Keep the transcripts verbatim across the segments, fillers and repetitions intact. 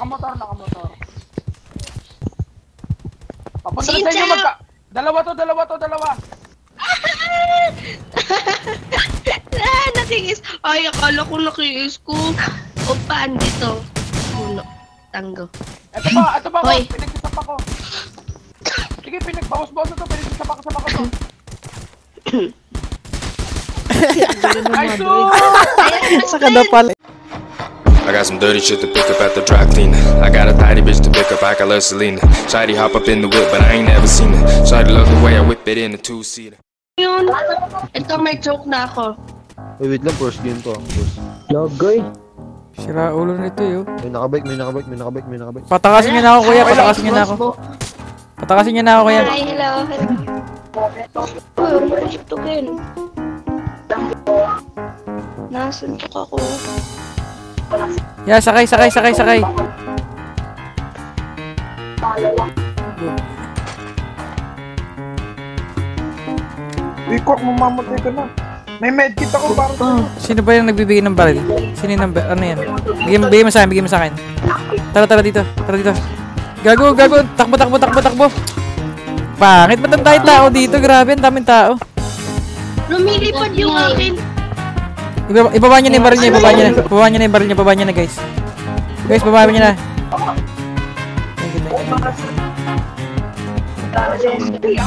Nakamotor, nakamotor. Papunta na sa inyo magka... Dalawa to, dalawa to, dalawa. Ah, nakiis. Ay, akala ko nakiis ko. O, paan dito? Puno. Tanggo. Ito pa, ito pa ko. Hoy. Pinagkisap ako. Sige, pinagbawas-bawas na to. Pinagkisap ako sa baka to. Ay, so! Saka na pala. I got some dirty shit to pick up at the dry cleaner. I got a tidy bitch to pick up, I got love Selena. Shawty hop up in the whip, but I ain't never seen her. Shawty love the way I whip it in a two-seater. Yun. Ito, may joke na ako. Wait, wait lang, first game to. First. Logoy. Sira ulo nito yun. May nakabike, may nakabike, may nakabike, may nakabike. Patakasin niya na ako, kuya. Patakasin niya na ako. Patakasin niya na ako, kuya. Hi, hello. Uy, pusutukin. Nasuntok ako. Yeah, sakay, sakay, sakay, sakay. Ikot, mamamatay ka na. May medkit ako para sa'yo. Sino ba yung nagbibigay ng baril? Sino yung number? Ano yan? Bigyan, bigyan mo sa akin, bigyan mo sa akin. Tara, tara dito. Tara dito. Gago, gago. Takbo, takbo, takbo, takbo. Pangit, ba't ang daming tao dito? Grabe, ang daming tao. Lumilipad yung akin. Iba, ibaba niya na yung baril niya, ibaba niya na. Ibaba niya na yung baril niya, ibaba niya na, guys. Guys, bababa niya na. Thank you, thank you, thank you.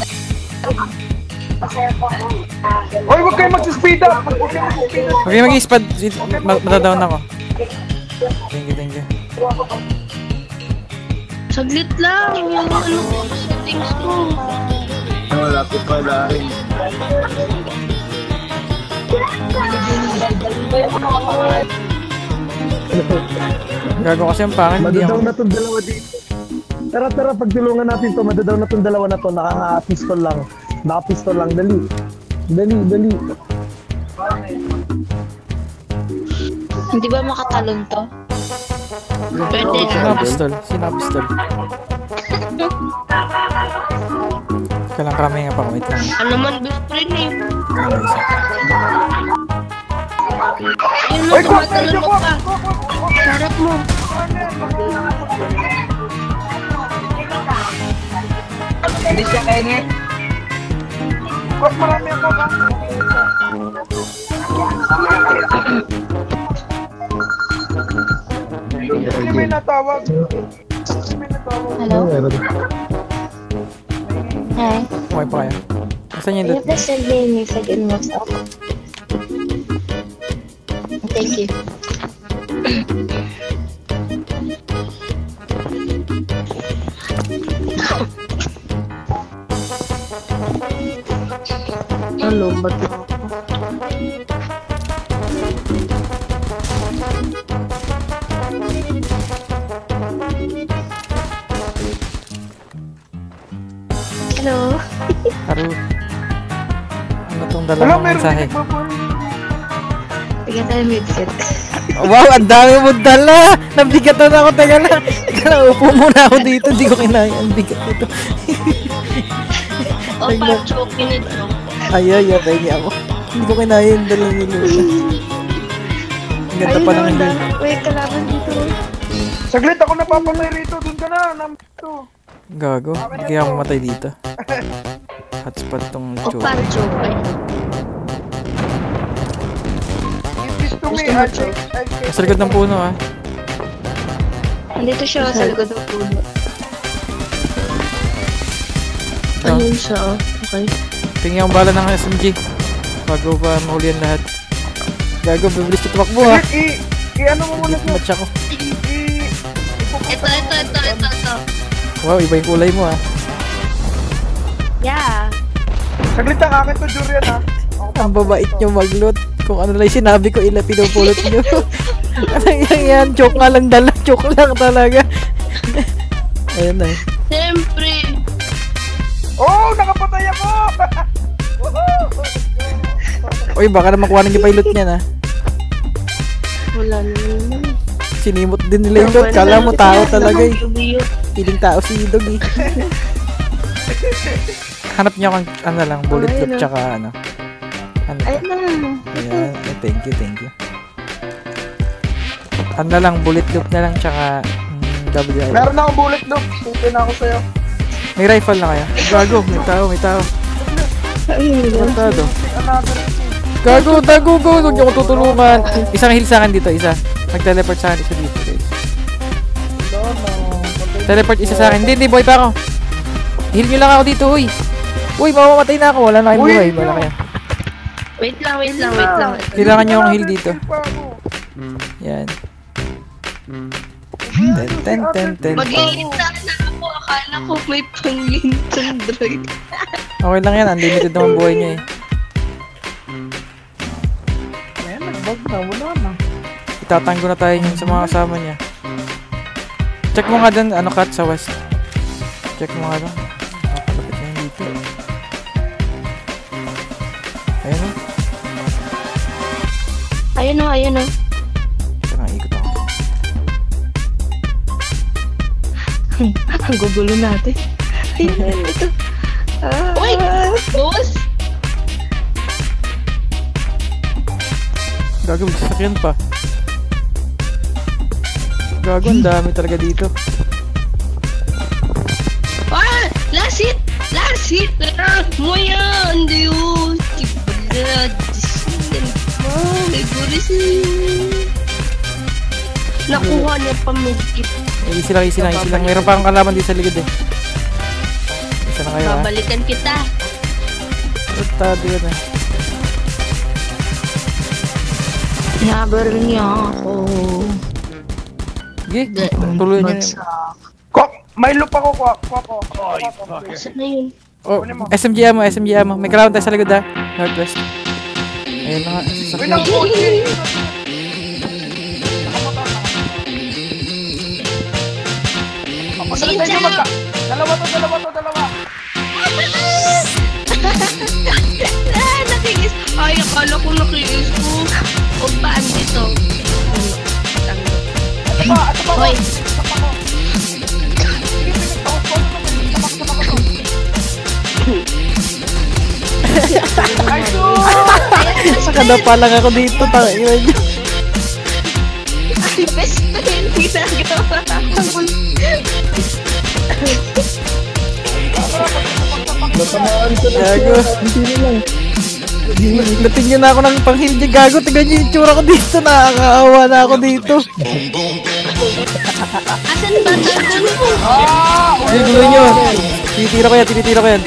Hoy, huwag kayo mag-speed up! Huwag kayo mag-speed up! Okay, mag-i-spad. Matadown ako. Thank you, thank you. Saglit lang. Yung ano ko, settings ko. Malapit pa dahil. Gago kasi ang pangit. Madadaw na itong dalawa dito. Tara, tara, pagtulungan natin to. Madadaw na itong dalawa na to. Nakaka-pistol lang. Naka-pistol lang. Dali. Dali, dali. Hindi ba makatalon to? Pwede. Sino ang pistol? Sino ang pistol? Kailang kami nga pa. Wait lang. Ano man best friend eh. Ano isa? Ayun mo, tumatalon mo pa. Sarap mo. Hindi siya kainin. Kos, marami ako ka. Hindi may natawag. May natawag. Hello? Hi. Okay pa kaya? Asan yung You loot? have send me a message in WhatsApp. Thank you. Ano ba ito? Hello. Haru. Ano tong dalawang mensahe? Bigyan tayo midget. Wow, ang dami mo dala! Nabigatan ako, teka lang. Teka lang, upo muna ako dito. Hindi ko kinaya. Ang bigat nito. O, pa-choke nito. Ay, ay, ay, pengi ako. Hindi ko kinaya yung dala ni Luna. Ang ganda pa lang yun. Wait, kalaban dito. Saglit ako napapamay rito. Doon ka na. Namito. Gago. Hindi kaya ako matay dito. Hotspot tong O, choke. pa-choke eh. Gusto mo yung check. Sa likod ng puno ah. Nandito siya sa likod ng puno. Oh. Ayun siya, oh. Okay. Tingin akong bala ng S M G. Bago pa mahuli ang lahat. Gago, bibilis ko tumakbo ha. I, i, ano mo muna siya? Match ako. I, Ito, ito, ito, ito, ito. Wow, iba yung kulay mo ah. Yeah. saglit lang, akin to Jurian ha. Ang babait nyo mag-loot. Kung ano lang sinabi ko, ila pinupulot nyo. Ano yan yan? Joke nga lang dala. Joke lang talaga. Ayun na eh. Siyempre. Oh, nakapatay ako! Uy, baka na makuha yung pilot niya na. Wala naman. Sinimot din nila yung loot. Kala mo tao talaga eh. Piling tao si Idog eh. Hanap niyo kang ano lang, bullet loop tsaka ano. Ano to? Ayun na. Ayan. Eh, thank you, thank you. Ano lang, bullet loop na lang tsaka mm, W I. Meron na akong bullet doon. Tutin na ako sa'yo. May rifle na kaya? Gago, may tao, may tao. Matado. Another. Gago, gago, gago. Huwag niyo ko tutulungan. Isang heal sa akin dito, isa. Nag-teleport sa akin, isa dito, guys. No, no. Teleport isa sa akin. Hindi, hindi, boy pa ako. Heal nyo lang ako dito, uy. Uy, mamamatay na ako. Wala na kayong Uy, buhay. no. Wala kaya. Wait lang, wait lang, wait lang. Kailangan nyo akong heal dito. Pa ako. Yan. Ten, ten, ten, ten. Mag-iinta na ako. Akala ko may pang-lintang drag. Okay lang yan. Unlimited naman buhay nyo eh. Ayan, nagbag na. Wala na. Itatango na tayo yun sa mga kasama niya. Check mo nga dun, ano, cut sa west. Check mo nga dun. Nakalapit na yun dito. Ayun o. Ayun o, ayun o. Ito nga, ikot ako. Ang gugulo natin. Ayun, ito. Uy! Boss! Gago, may sasakyan pa. Gago, ang dami talaga dito. Ah! Last hit! Last hit! Ah! Moya! Hindi yun! Kipagad! Disin! Oh, may guris eh! Nakuha niya pa medkit. Eh, easy lang, easy lang, easy lang. Mayroon pa akong kalaban dito sa likod eh. Isa na kayo ha. Babalikan kita. Tado yun eh. Nabar niya ako. Sige, tuloy nyo. Kok, may loop ako, Kok. Kok, Kok. Saan na yun? Oh, S M G mo, S M G mo. May kalaban tayo sa likod ha. Northwest. Ayun na nga. Uy, Sasakyan. nang kotse. Sige, tayo magka. Dalawa to, dalawa to, dalawa. Ah, nakikis. Ay, akala ko nakikis ko. O, paan dito? Ito ba, ito ba? Hoy. Ito pa ko. Sige, pinagtakot ko. Sapak, sapak ko. Ay, dude! Nakadapa lang ako dito. Tangina nyo. Ay, best friend ginagawa. Natamaan ko na Gago. siya. Hindi na lang. Natingin na ako ng pang-heal niya. Gago, tignan niyo yung itsura ko dito. Nakakaawa na ako dito. Asan ba tayo mo? Sige, gulo nyo. Tinitira ko yan, tinitira ko yan.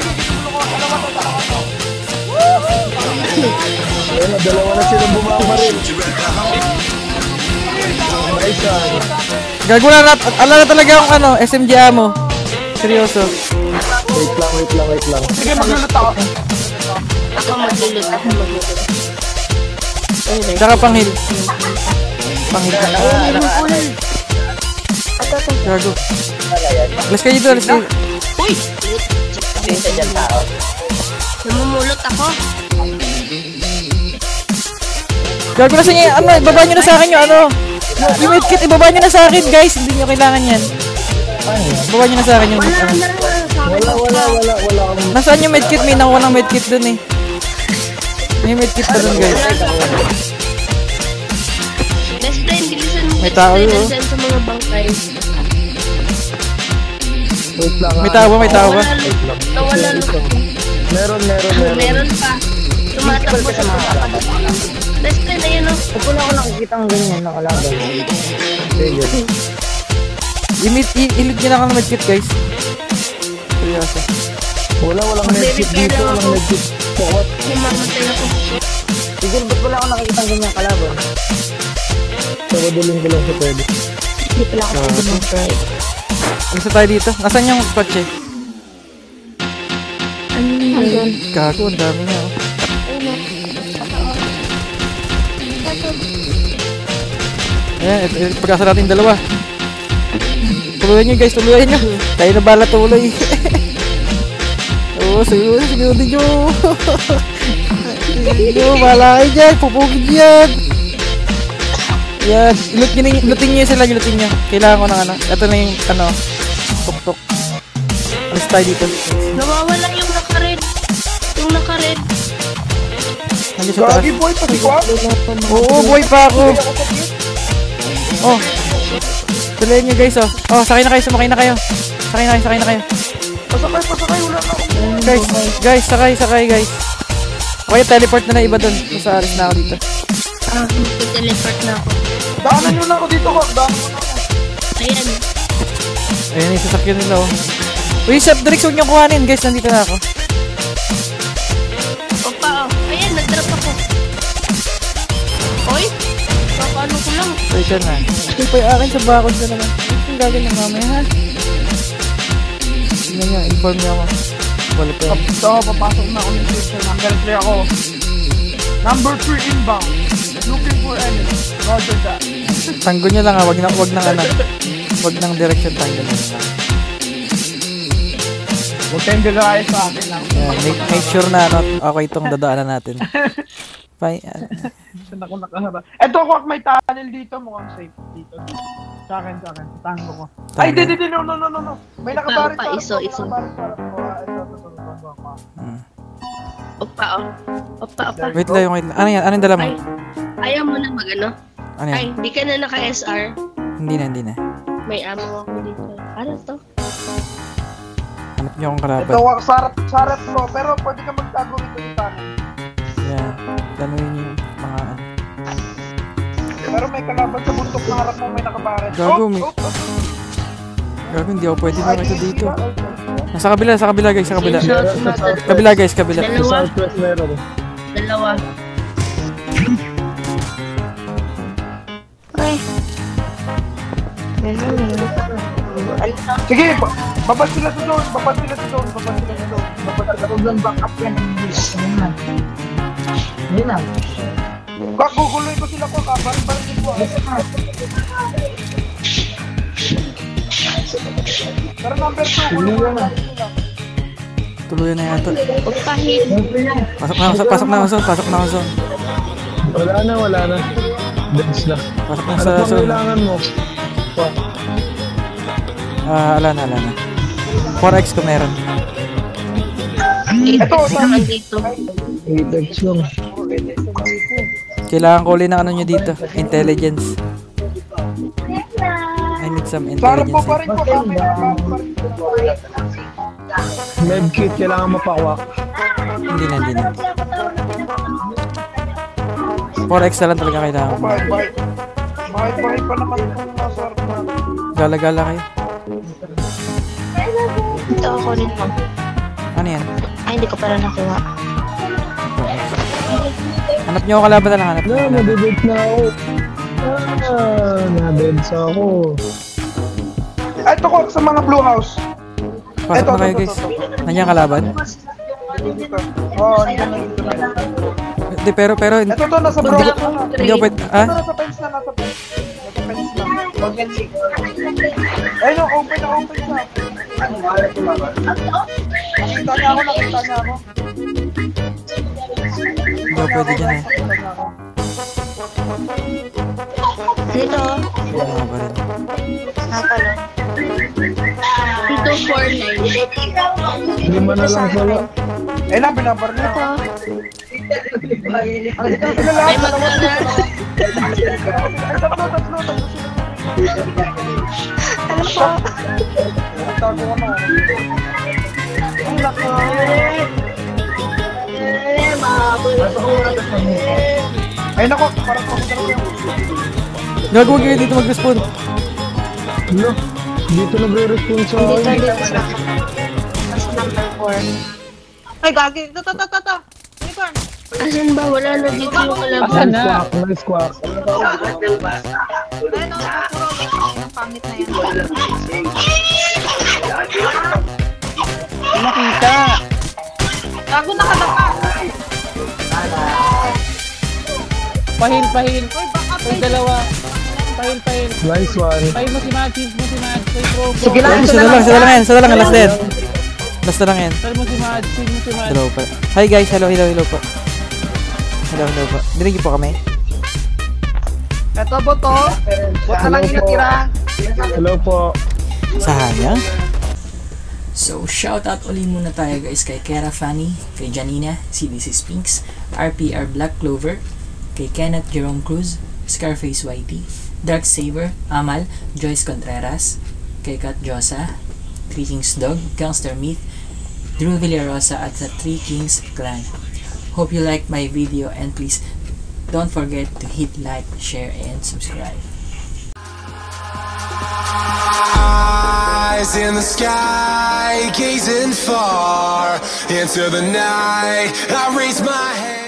Ayun na, dalawa na silang bumamaril. Nice one. Gago na, na- ala na talaga akong ano, S M G ammo. Seryoso. Wait lang, wait lang, wait lang. Sige, maglulot ako. Ako maglulot. Ako maglulot. Tsaka pang-heal. Pang-heal ka na. Gago. Let's kayo dito, let's kayo. Uy! Namumulot ako. Gago na sa inyo, ano, ibaba nyo na sa akin yung ano. Yung medkit, ibaba nyo na sa akin, guys. Hindi nyo kailangan yan. Ibaba nyo na sa akin yung Wala ano. na. Wala, wala, wala, wala akong... Nasaan yung medkit? May nakuha ng medkit dun eh. May medkit pa dun, guys. Best friend, bilisan mo. May tao yun, oh. Nandyan sa mga bangkay. Wait lang. May tao ba? May tao ba? Nawala, nawala. Meron, meron, meron. Meron pa. Tumatakbo sa mga kapatid. Best friend, ayun o. Huwag ko na ako nakikita ang ganyan nakalaban. Sige. I-meet, i-ilid nyo na ako ng medkit, guys. Seryoso. Wala, walang medkit dito. Walang medkit. Pokot. Mamatay ako. Sige, ba't wala ako nakikita ang ganyan kalaban? Sabaduling ko lang sa pwede. Hindi pala ako dumapray. Gusto tayo dito. Nasaan yung kotse? Ano yun? Gago, ang dami nga, oh. Ayan, ito, ito, pag-asa natin dalawa. Tuluyan nyo, guys, tuluyan nyo. Tayo na bala tuloy. Oo, siguro, siguro din nyo. Siguro, bala kayo dyan. Pupugin dyan. Yan, ilut nyo, ilutin nyo sila, ilutin nyo. Kailangan ko ng ano. Ito na yung, ano, tuk-tuk. Alis tayo dito. Nawawala yung naka-red. Yung naka-red. Nandiyan sa taas. Gagi boy, pati ko. Oo, buhay pa ako. Oh. Tuloy nyo guys, oh. Oh, sakay na kayo, sumakay na kayo. Sakay na kayo, sakay na kayo. Pasakay, pasakay, wala na ako. Guys, guys, sakay, sakay guys. Okay, teleport na na iba dun. Basta alis na ako dito. Ah, mag-teleport na ako. Daanan nyo na ako dito, Kok. Daanan mo na ako. Ayan. Ayan, yung sasakyan nila, oh. Uy, subdirect, huwag nyo kuhanin. Guys, nandito na ako. Opa, oh. Ayan, nag-drop ako. Oy, paano ko lang? Wait ka na. Ito pa yung akin sa bakod na naman. Ang gagawin ng mamaya, ha? Tingnan nyo, inform nyo ako. Balik ko. So, papasok na ako ng station. Number three ako. Number three inbound. Looking for enemy. Roger that. Tanggo nyo lang, ha? Wag nang, wag nang, ano. Wag nang direction, tanggo nyo lang. Huwag kayong gagaya sa akin lang. Ayan, make, make sure na, ano, okay itong dadaanan natin. Fine. Saan ako nakaharap? Eto, Kok, may tunnel dito. Mukhang safe dito. Sa akin, sa akin. Sa tango ko. Ay, di, di, di. No, no, no, no, no. May nakabarit Opa, iso, iso. Nakabarit para. Oh, ito, ito, ito, ito, ito. Hmm. Opa, oh. Opa, opa. Wait lang, wait lang. Ano yan? Ano yung dala mo? Ay, ayaw mo na mag-ano? Ano Ay, yan? di ka na naka-S R. Hindi na, hindi na. May amo ako dito. Ano to? Hanap nyo akong kalaban. Ito, Kok, sarap, sarap mo. Pero pwede ka magtago rito sa tunnel. Yan. Ganuin yung mga ano. Pero may kalaban sa bundok na harap mo. May nakabarit. Gago, may- oh, oh. Gago, hindi ako pwede Ay, makita di, dito. di ba? Nasa kabila, sa kabila guys, sa kabila. Screenshot Sa natin. southwest. Kabila guys, kabila. Sa Dalawa. southwest meron. Dalawa. Ay. Ganun eh. Ano na? Sige, ba- babad sila sa zone. Babad sila sa zone. Babad sila sa zone. Babad sila sa zone. Backup yan. Hindi na. Kok, guguloy ko sila, Kok. Barin-barin ko. Pero number two, gulo na. Tuluyan na yata. Opa, hit. Pasok na ako, pasok na ako, zone, pasok na ako, zone. Wala na, wala na. Dance na. Pasok na Ano sa pang zone. kailangan mo? Ah, ala na, ala na. four X ko meron. Eight Ito, X naman dito. eight X lang. Kailangan ko ulit ng ano nyo dito. Intelligence. I need some Sarap mo intelligence. pa rin ko. Kami na pa rin ko. Medkit, kailangan mapakwak. Hindi na, hindi na. four X na lang talaga kailangan ko. Bye, bye. Bye-bye pa naman kung nasarap na. Gala-gala kayo. Ito ako rin mo. Ano yan? Ay, hindi ko pala nakuha. Hanap nyo ako kalaban na lang, hanap nyo Na, ako kalaban. nadedate na ako. Ah, nadedate ako. Ito, Kok, sa mga blue house. Pasok Eto, na kayo eto, guys. eto, eto. Nandiyan kalaban? Dito. Oo, nandiyan na dito na. Hindi, pero, pero, hindi Ito to, nasa bro. Hindi ko- Ito, ako pwede, ah? nasa fence na, nasa fence. Nasa fence na. Ayun, no, open na, open na. Nakita niya ako, nakita niya ako. Hindi ako pwede dyan eh. Nakita niya ako. Dito. Ano ba rin? Ah, pala. Dito, four nine. Lima na lang pala. Eh na, binabar niya. Ito. Ang ito, sila lahat. May magkana. Ay, tatlo, tatlo, tatlo sila. Ano po? Tago ko na. Ang laki. Ay, nako, parang ako talaga. Gago, huwag kayo dito mag-respawn. No, dito nagre-response sa Dito, akin. dito sa sa number four. Ay, gagi. Ito, ito, ito, ito. Unicorn. Asan ba? Wala na dito yung kalaban. Squawk, nice squawk. Ayun, oh, puro. Ang pangit na yan. Nakita. Gago, nakadapa. Pahil, pahil. Uy, backup. May dalawa. Pahil, pahil. Nice one. Pahil mo si Mads, hit mo si Mads. Pahil pro, pro. Sige lang. Isa na lang, isa na lang yan, isa na lang, last dead. Last na lang yan. Pahil mo si Mads, hit mo si Mads. Hello po. Hi guys, hello, hello, hello po. Hello, hello po. Dinig po kami. Ito, boto. Boto lang yung natira. Hello po. Sa hanya? So, shoutout uli muna tayo guys kay Kera Fanny, kay Janina, C D C Spinks, R P R Black Clover, kay Kenneth Jerome Cruz, Scarface Y T, Dark Saber, Amal, Joyce Contreras, kay Kat Josa, Three Kings Dog, Gangster Myth, Drew Villarosa at the Three Kings Clan. Hope you liked my video and please don't forget to hit like, share, and subscribe. Eyes in the sky, gazing far into the night. I raise my hand.